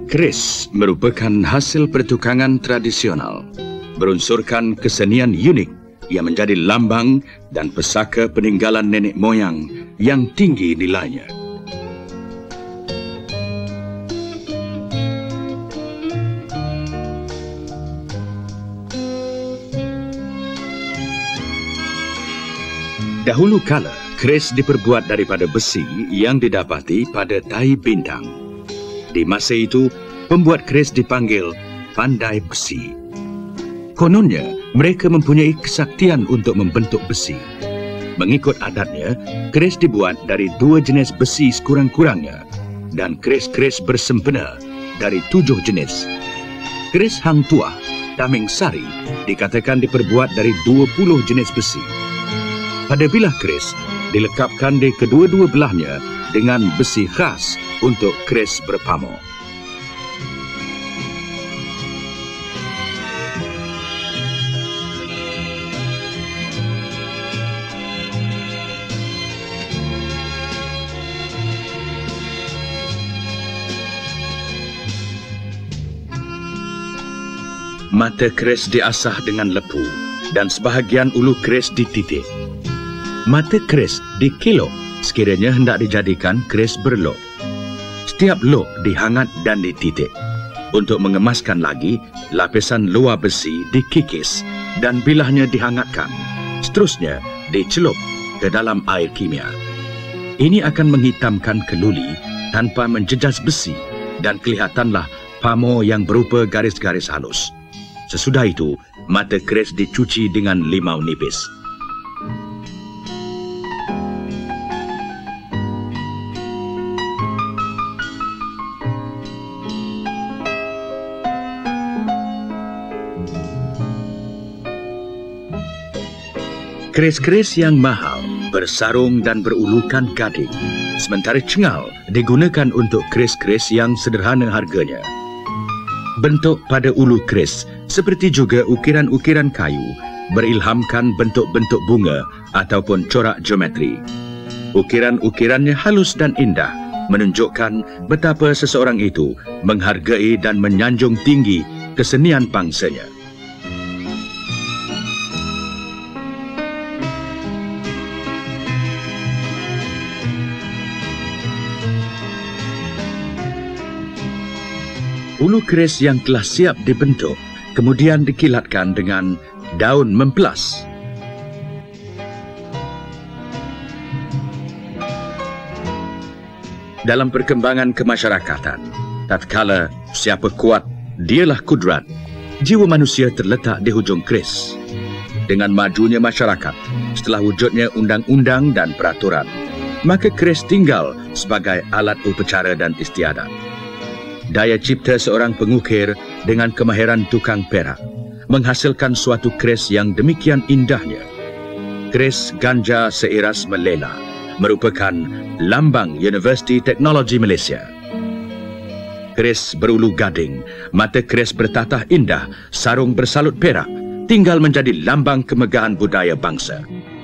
Keris merupakan hasil pertukangan tradisional, berunsurkan kesenian unik yang menjadi lambang dan pesaka peninggalan nenek moyang yang tinggi nilainya. Dahulu kala, keris diperbuat daripada besi yang didapati pada tai bintang. Di masa itu, pembuat keris dipanggil pandai besi. Kononnya, mereka mempunyai kesaktian untuk membentuk besi. Mengikut adatnya, keris dibuat dari 2 jenis besi sekurang-kurangnya dan keris-keris bersempena dari 7 jenis. Keris Hang Tuah, Taming Sari, dikatakan diperbuat dari 20 jenis besi. Pada bilah keris, dilekapkan di kedua-dua belahnya dengan besi khas untuk keris berpamor. Mata keris diasah dengan lepu dan sebahagian ulu keris dititik. Mata keris dikilok sekiranya hendak dijadikan keris berlok. Setiap lok dihangat dan dititik. Untuk mengemaskan lagi, lapisan luar besi dikikis dan bilahnya dihangatkan. Seterusnya dicelup ke dalam air kimia. Ini akan menghitamkan keluli tanpa menjejas besi dan kelihatanlah pamor yang berupa garis-garis halus. Sesudah itu, mata keris dicuci dengan limau nipis. Keris-keris yang mahal bersarung dan berulukan gading, sementara cengal digunakan untuk keris-keris yang sederhana harganya. Bentuk pada ulu keris, seperti juga ukiran-ukiran kayu, berilhamkan bentuk-bentuk bunga ataupun corak geometri. Ukiran-ukirannya halus dan indah, menunjukkan betapa seseorang itu menghargai dan menyanjung tinggi kesenian bangsanya. Ulu keris yang telah siap dibentuk kemudian dikilatkan dengan daun memplas. Dalam perkembangan kemasyarakatan, tatkala siapa kuat, dialah kudrat, jiwa manusia terletak di hujung keris. Dengan majunya masyarakat, setelah wujudnya undang-undang dan peraturan, maka keris tinggal sebagai alat upacara dan istiadat. Daya cipta seorang pengukir dengan kemahiran tukang perak menghasilkan suatu keris yang demikian indahnya. Keris ganja seiras melela merupakan lambang Universiti Teknologi Malaysia. Keris berulu gading, mata keris bertatah indah, sarung bersalut perak, tinggal menjadi lambang kemegahan budaya bangsa.